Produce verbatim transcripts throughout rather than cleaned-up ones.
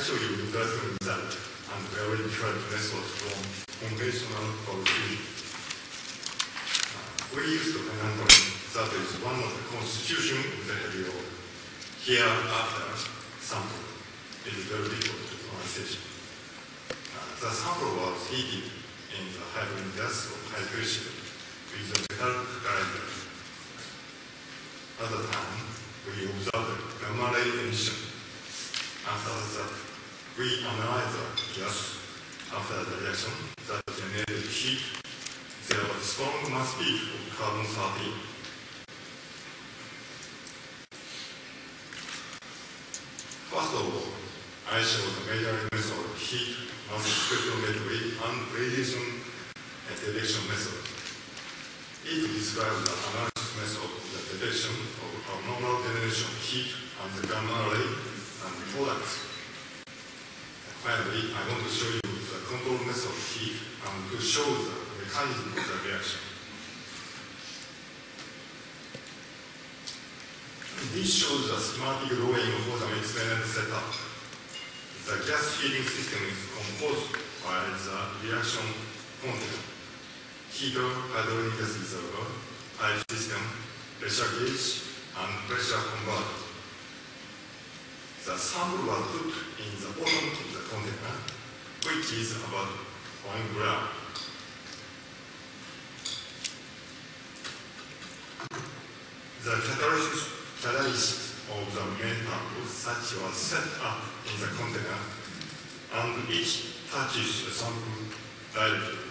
show you interesting result and very different methods from conventional power fusion. Uh, we use the financial that is one of the constitution of the heavy load. Here after sample is very difficult to pronunciation. Uh, the sample was heated in the hydrogen gas of high pressure with a metal grinder. At the time, we observed gamma ray emission. After that, we analyzed the gas after the reaction that generated heat. There was strong mass peak of carbon thirteen. First of all, I show the measuring method of heat, mass spectrometry, and radiation detection method. It describes the analysis method of the detection of abnormal generation of heat and the gamma ray and products. Finally, I want to show you the control method of heat and to show the mechanism of the reaction. This shows the schematic drawing for the experiment setup. The gas feeding system is composed by the reaction container, heater, hydraulic gas reservoir, pipe system, pressure gauge, and pressure converter. The sample was put in the bottom of the container, which is about one gram. The catalysis, catalysis of the main pump such was set up in the container, and each touches the sample directly.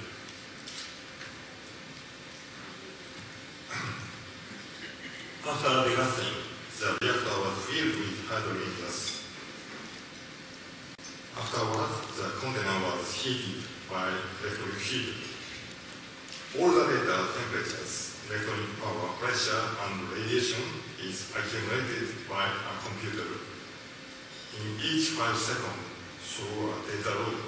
After degassing, the reactor was filled with hydrogen gas. Afterwards, the container was heated by electric heat. All the data, temperatures, electronic power, pressure, and radiation is accumulated by a computer in each five seconds through a data load.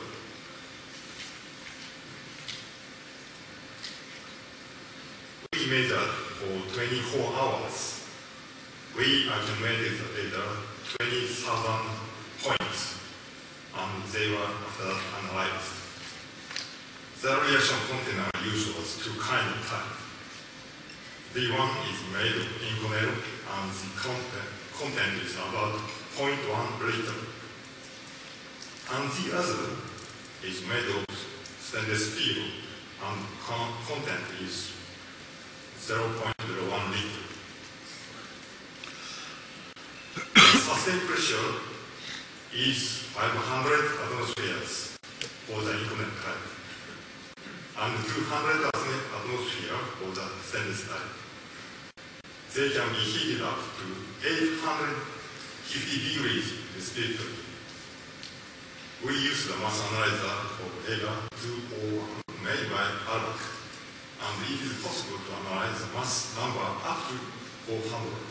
We measured for twenty-four hours. We accumulated the data, twenty thousand points, and they were after that analyzed. The reaction container used was two kinds of type. The one is made of Inconel, and the content, content is about zero point one liter. And the other is made of stainless steel, and con content is zero point zero one liter. Sustained pressure is five hundred atmospheres for the Inconel type, and two hundred atmospheres for the stainless type. They can be heated up to eight hundred fifty degrees respectively. We use the mass analyzer of EGA two oh one made by ALAC, and it is possible to analyze the mass number up to four hundred.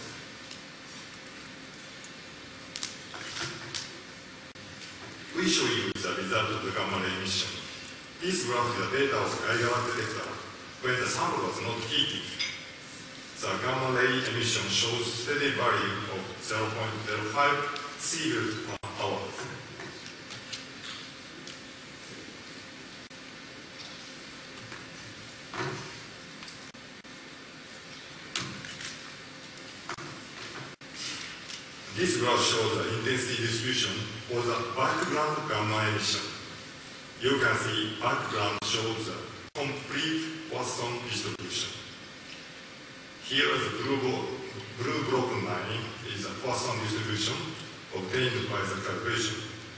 We show you the result of the gamma ray emission. This graph is the data of Geiger detector when the sample was not heated. The gamma ray emission shows steady value of zero point zero five sievert per hour. This graph shows the intensity distribution for the background gamma emission. You can see background shows the complete Poisson distribution. Here is the blue, blue broken line is the Poisson distribution obtained by the calculation.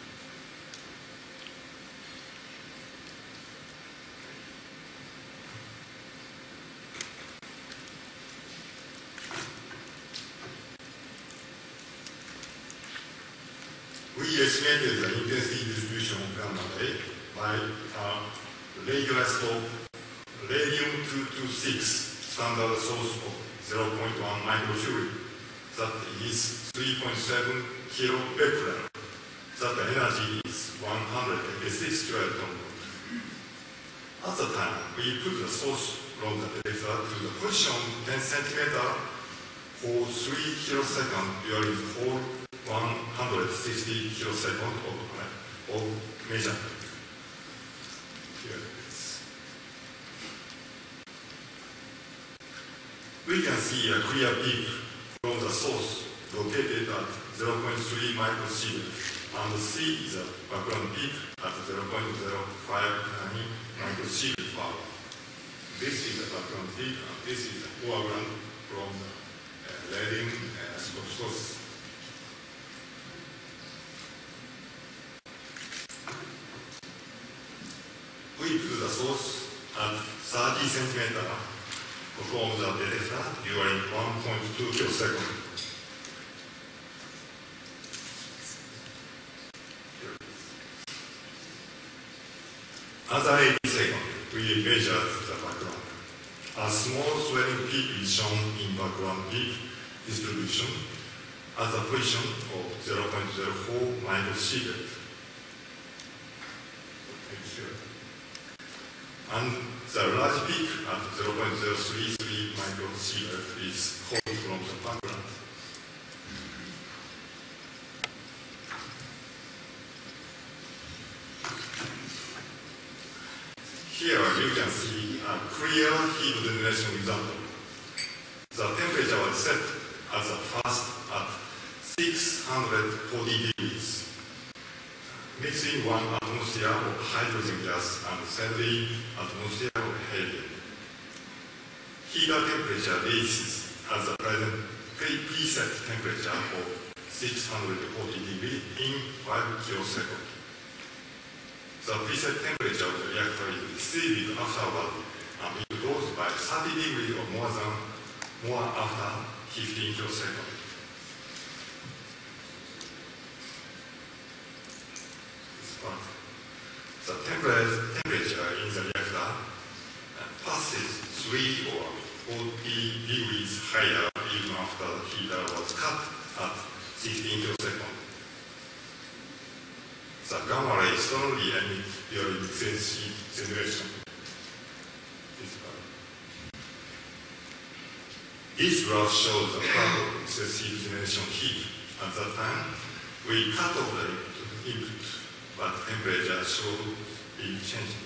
We estimated the intensity distribution of gamma ray by a radioisotope radium two twenty-six standard source of zero point one microjoule. That is three point seven kilobecquerel. That energy is one hundred eighty-six kiloton. At the time, we put the source from the detector to the position ten centimeters for three kiloseconds during the whole one hundred sixty kilosecond of, of measurement. Here it is. We can see a clear peak from the source located at zero point three microsievert, and see the background peak at zero point zero five nine microsievert per hour. This is the background peak, and this is the foreground from the uh, leading uh, source. We put the source at thirty centimeters, perform the detector during one point two kiloseconds. After eighty seconds, we measure the background. A small swelling peak is shown in background peak distribution at the position of zero point zero four microsievert. And the large peak at zero point zero three three microsievert is caught from the background. Here you can see a clear heat generation example. The temperature was set as the first at six hundred forty degrees, mixing one atmosphere of hydrogen gas and seventy atmosphere of helium. Heater temperature reaches at the present preset temperature of six hundred forty degrees in five kiloseconds. The preset temperature of the reactor is exceeded afterward, and it goes by thirty degrees or more than more after fifteen kiloseconds. The temperature in the reactor passes three or forty degrees higher even after the heater was cut at sixteen kiloseconds. The gamma ray strongly emit during excess heat generation. This graph shows the curve of excess heat generation heat. At that time, we cut off the input, but temperature shows it changing.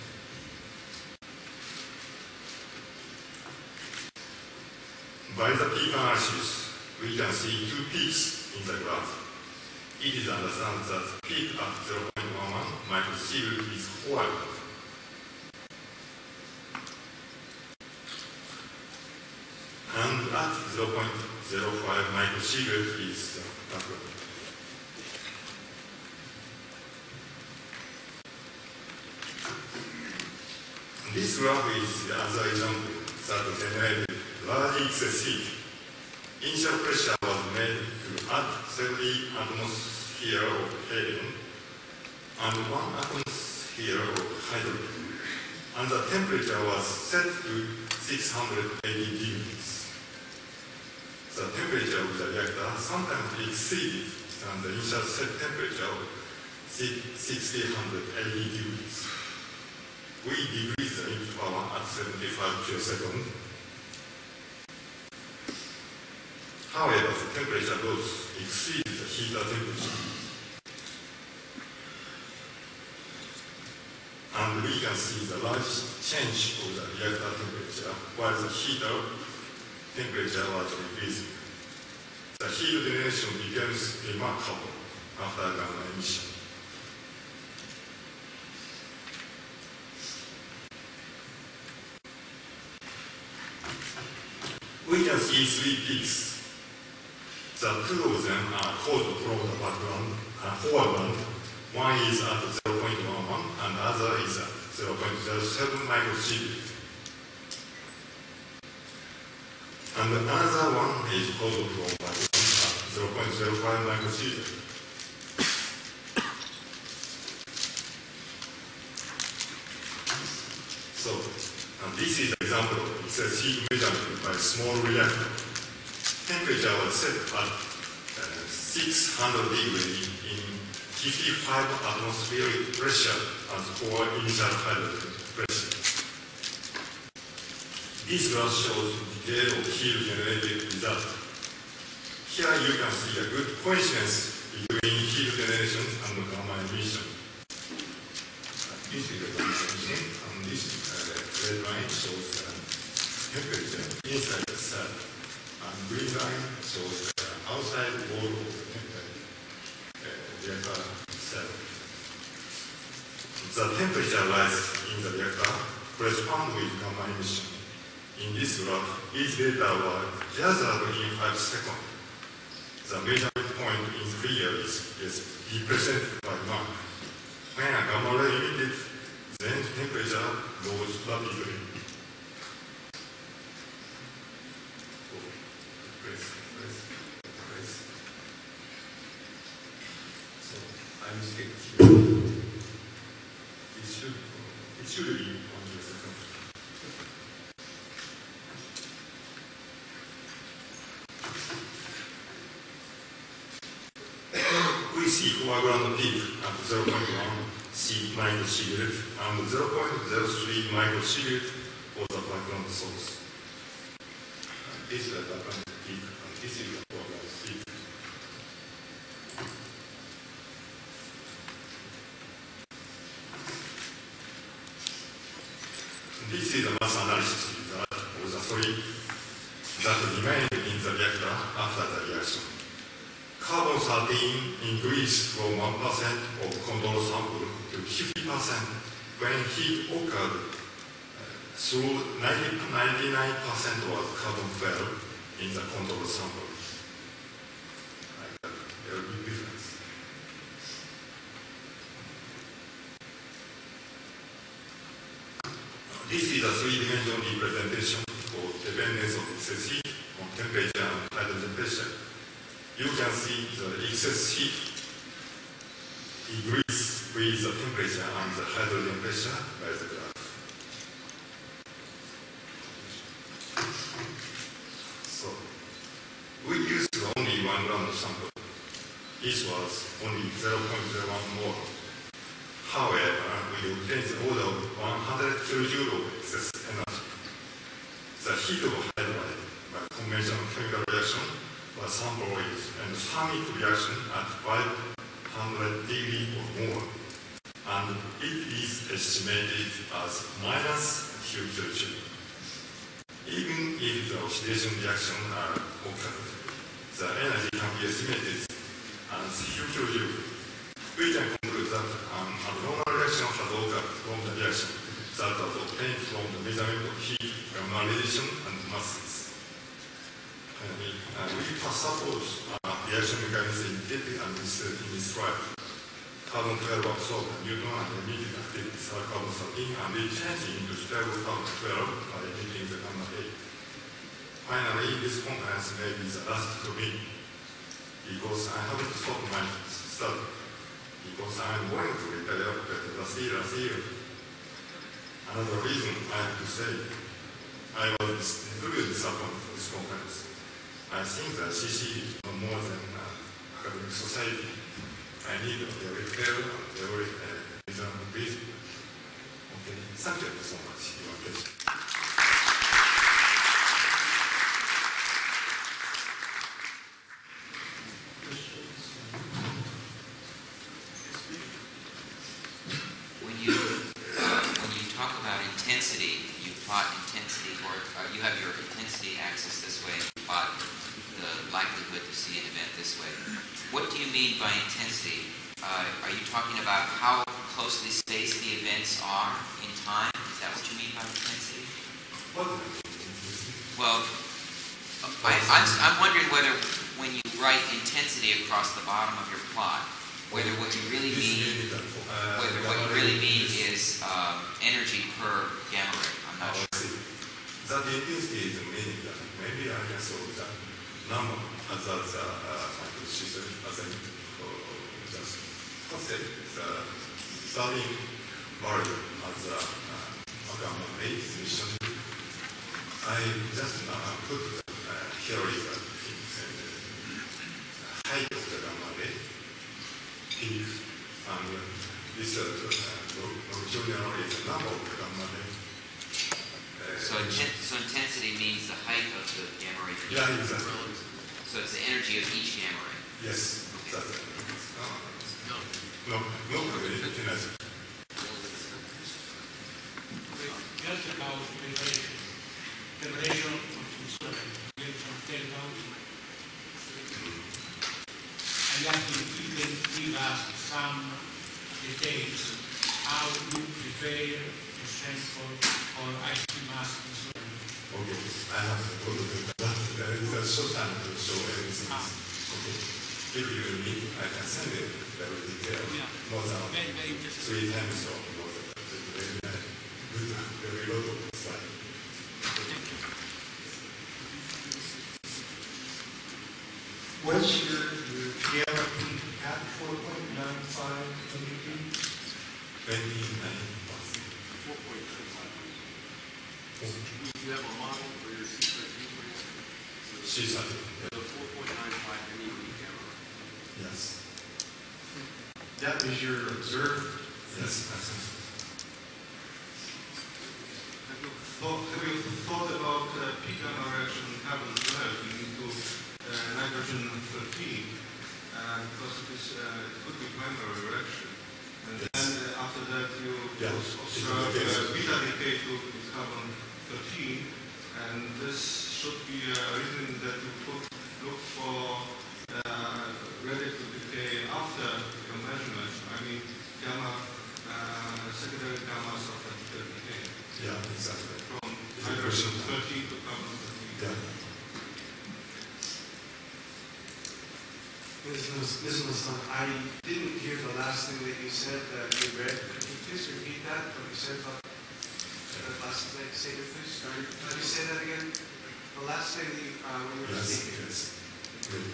By the peak analysis, we can see two peaks in the graph. It is understood that the peak at zero point one one microsievert is forward. And at zero point zero five microsievert is backward. This graph is another example that generated large excess heat. Initial pressure was made to add seventy atmosphere of helium and one atmosphere of hydrogen, and the temperature was set to six hundred eighty degrees. The temperature of the reactor sometimes exceeded than the initial set temperature of six hundred eighty degrees. We decreased the input power at seventy-five kiloseconds. However, the temperature dose exceeds the heater temperature. And we can see the large change of the reactor temperature while the heater temperature was increasing. The heat generation becomes remarkable after gamma emission. We can see three peaks. The two of them are caused from the background and foreground. One is at zero point one one and the other is at zero point zero seven microsievert. And another one is caused from background at zero point zero five microsievert. So, and this is an example of excess heat measurement by small reactor. Temperature was set at uh, six hundred degrees in fifty-five atmospheric pressure as for initial hydrogen pressure. This graph shows detail of heat generated result. Here you can see a good coincidence between heat generation and gamma emission. This is the emission, and this uh, red line shows the temperature inside the cell, and green line shows the outside wall of the temperature, uh, reactor cell. The temperature rises in the reactor corresponds with gamma emission. In this graph, each data was gathered in five seconds. The measurement point in the figure is, is represented by mark. When a gamma ray emitted, then temperature rose rapidly. So, press, press, press. So, I'm skipping. It should, it should be one hundred seconds. We see foreground peak at zero point one C microsievert and zero point zero three microsievert for the background source. And this is the background peak, and this is the foreground peak. This is the mass analysis result of the solid that remained in the reactor after the reaction. Carbon thirteen increased from one percent of control sample to fifty percent when heat occurred. Uh, through ninety-nine percent was carbon twelve in the control sample. Like that, there will be difference. This is a three-dimensional representation for dependence of excess heat on temperature and hydrogen pressure. You can see the excess heat increase with the temperature and the hydrogen pressure by the graph. So, we used only one random sample. This was only zero point zero one mole. However, we obtained the order of one hundred kilojoule of excess energy. The heat of hydride by conventional chemical reaction was sample is and thermic reaction at five hundred degrees or more, and it is estimated as minus few kilojoule. Even if the oxidation reaction are occurred, the energy can be estimated as few kilojoule. We can conclude that an abnormal reaction has occurred from the reaction that was obtained from the measurement of heat, gamma radiation, and masses. Finally, uh, we first suppose uh, reaction mechanism indicated and listed in this slide. Carbon twelve absorbed neutron and emitted activities are carbon thirteen and they change into stable carbon twelve by emitting the gamma ray. Finally, this conference may be the last to me because I have to stop my study because I am going to retire last year, last year. Another reason I have to say I was included disappointed for this conference. I think that C C is no more than an academic society. I need a very fair and very uh, reasonable reason. Okay, thank you so much. Your attention. When you uh, when you talk about intensity, you plot intensity, or uh, you have your intensity axis this way, and you plot the likelihood to see an event this way. What do you mean by intensity? Uh, are you talking about how closely spaced the events are in time? Is that what you mean by intensity? Well, I, I'm, I'm wondering whether when you write intensity across the bottom of your plot, whether what you really mean, whether what you really mean is um, energy per gamma ray. I'm not sure. That intensity is meaning that maybe I can solve that number as a microsystem as a just concept the starting value as a gamma ray emission. I just uh, put the uh, theory that uh, height of the gamma ray peak and this uh, longitudinal is the number of the gamma ray. Uh, So, inten so intensity means the height of the gamma ray. Yeah, exactly. So it's the energy of each gamma ray. Yes, that's it. No, no, international. Just about liberation, liberation of Jerusalem, from Telecom. I ask you if you can give us some details how you prepare the sample for I C mask in Israel. Okay, I have to go to that. There is a short time to show everything. Ah. Okay. If you need, I can send it very detailed. Yeah. More than Very, very interesting. three times or more than that. Very, good, very lot of slide. Thank you. What's your, your P L P at four point nine five M P? twenty-nine percent. four point nine five. Do you have a model for your C thirteen? C thirteen. The four point nine five M E V camera. Yes. That was your observed. Yes, I think so. Have you thought, have you thought about uh, peak gamma reaction carbon twelve into uh, nitrogen thirteen? Uh, because it, is, uh, it could be primary reaction. And Yes. then uh, after that you Yeah, observe it is uh, the case. beta decay to carbon thirteen. And this should be a reason that you could look for uh, radical decay after your measurement. I mean, gamma, uh, secondary gammas of that decay. Yeah, exactly. From It's a hydrogen question. thirteen to carbon thirteen. Yeah. Miz Masson, I didn't hear the last thing that you said that you read. Could you please repeat that? What you said about the last thing, say it please. Could you say that again? The last thing that you, uh, when you were Yes, speaking. yes. Good.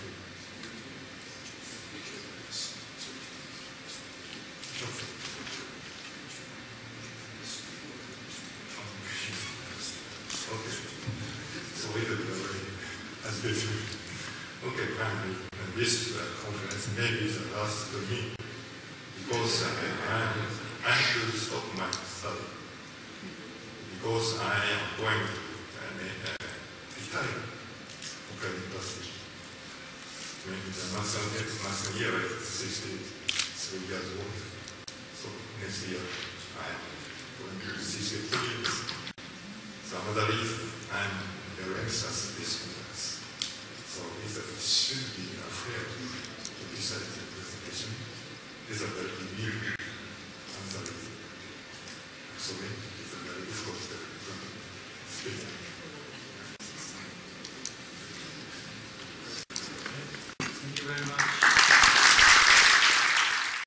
Okay. So we do the way as before. Okay, finally, and this uh, conference may be the last to me because uh, I am I have to stop my study because I am going to uh, uh, retire. Okay, university. When the master master year is sixty-three years old, so next year I am going to sixty-two years. So another reason I'm very anxious this conference. So is that it should be afraid to decide the presentation. Is a very revealing answer. So it's a very difficult speaking.